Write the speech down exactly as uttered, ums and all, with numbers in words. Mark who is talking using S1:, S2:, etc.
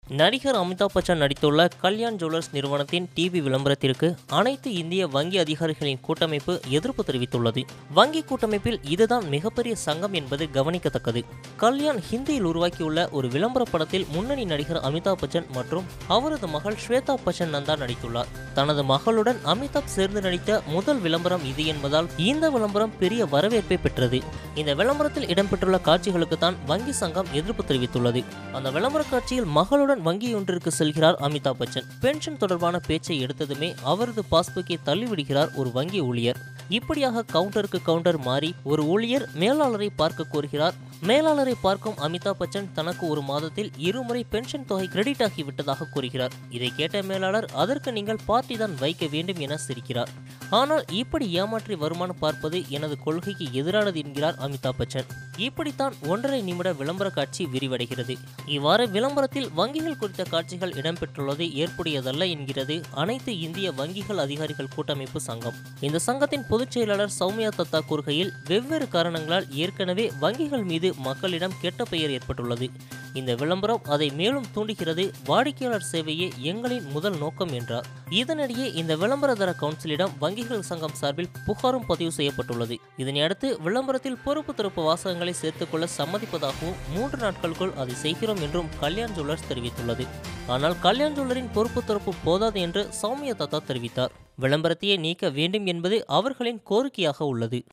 S1: நடிகர் அமிதாப் பச்சன் நடித்துள்ள கல்யாண் ஜுவல்லர்ஸ் நிறுவனத்தின் டிவி விளம்பரத்திற்கு அனைத்து இந்திய வங்கி அதிகாரிகளின் கூட்டமைப்பு எதிர்ப்பு தெரிவித்துள்ளது. வங்கி கூட்டமைப்பில் இதுதான் மிகப்பெரிய சங்கம் என்பது கவனிக்கத்தக்கது. கல்யாண் ஹிந்தியில் உருவாக்கியுள்ள ஒரு விளம்பர படத்தில் முன்னணி நடிகர் அமிதாப் பச்சன் மற்றும் அவரது மகள் ஸ்வேதா பச்சன் நந்தா நடித்துள்ளார். தனது மகளுடன் அமிதாப் சேர்ந்து நடித்த முதல் விளம்பரம் இது என்பதால் இந்த விளம்பரம் பெரிய வரவேற்பை பெற்றது. இந்த விளம்பரத்தில் இடம்பெற்றுள்ள காட்சிகளுக்கு தான் வங்கி சங்கம் எதிர்ப்பு தெரிவித்துள்ளது. அந்த விளம்பர காட்சியில் மகளுடன் வங்கி ஒன்றிற்கு செல்கிறார் அமிதாப் பச்சன். பென்ஷன் தொடர்பான பேச்சை எடுத்ததுமே அவரது பாஸ்புக்கை தள்ளிவிடுகிறார் ஒரு வங்கி ஊழியர். இப்படியாக கவுண்டருக்கு கவுண்டர் மாறி ஒரு ஊழியர் மேலாளரை பார்க்க கோருகிறார். மேலாளரை பார்க்கும் அமிதாப் பச்சன் தனக்கு ஒரு மாதத்தில் இருமுறை பென்ஷன் தொகை கிரெடிட் ஆகி விட்டதாக கூறுகிறார். இதை கேட்ட மேலாளர் அதற்கு நீங்கள் பார்ட்டி தான் வைக்க வேண்டும் என சிரிக்கிறார். ஆனால் இப்படி ஏமாற்றி வருமானம் பார்ப்பது எனது கொள்கைக்கு எதிரானது என்கிறார் அமிதாப் பச்சன். இப்படித்தான் ஒன்றரை நிமிட விளம்பர காட்சி விரிவடைகிறது. இவ்வாறு விளம்பரத்தில் வங்கிகள் குறித்த காட்சிகள் இடம்பெற்றுள்ளது ஏற்புடையதல்ல என்கிறது அனைத்து இந்திய வங்கிகள் அதிகாரிகள் கூட்டமைப்பு சங்கம். இந்த சங்கத்தின் பொதுச் செயலாளர் சௌமியா தத்தா கூறுகையில், வெவ்வேறு காரணங்களால் ஏற்கனவே வங்கிகள் மீது மக்களிடம் கெட்ட பெயர் ஏற்பட்டுள்ளது. இந்த விளம்பரம் அதை மேலும் தூண்டுகிறது. வாடிக்கையாளர் சேவையே எங்களின் முதல் நோக்கம் என்றார். இதனிடையே இந்த விளம்பரதார கவுன்சிலிடம் வங்கிகள் சங்கம் சார்பில் புகாரும் பதிவு செய்யப்பட்டுள்ளது. இதனையடுத்து விளம்பரத்தில் பொறுப்பு துறப்பு வாசகங்களை சேர்த்துக்கொள்ள சம்மதிப்பதாகவும் மூன்று நாட்களுக்குள் அதை செய்கிறோம் என்றும் கல்யாண் ஜுவல்லர்ஸ் தெரிவித்துள்ளது. ஆனால் கல்யாண் ஜுவல்லரின் பொறுப்பு துறப்பு போதாது என்று சௌமியா தத்தா தெரிவித்தார். விளம்பரத்தையே நீக்க வேண்டும் என்பது அவர்களின் கோரிக்கையாக உள்ளது.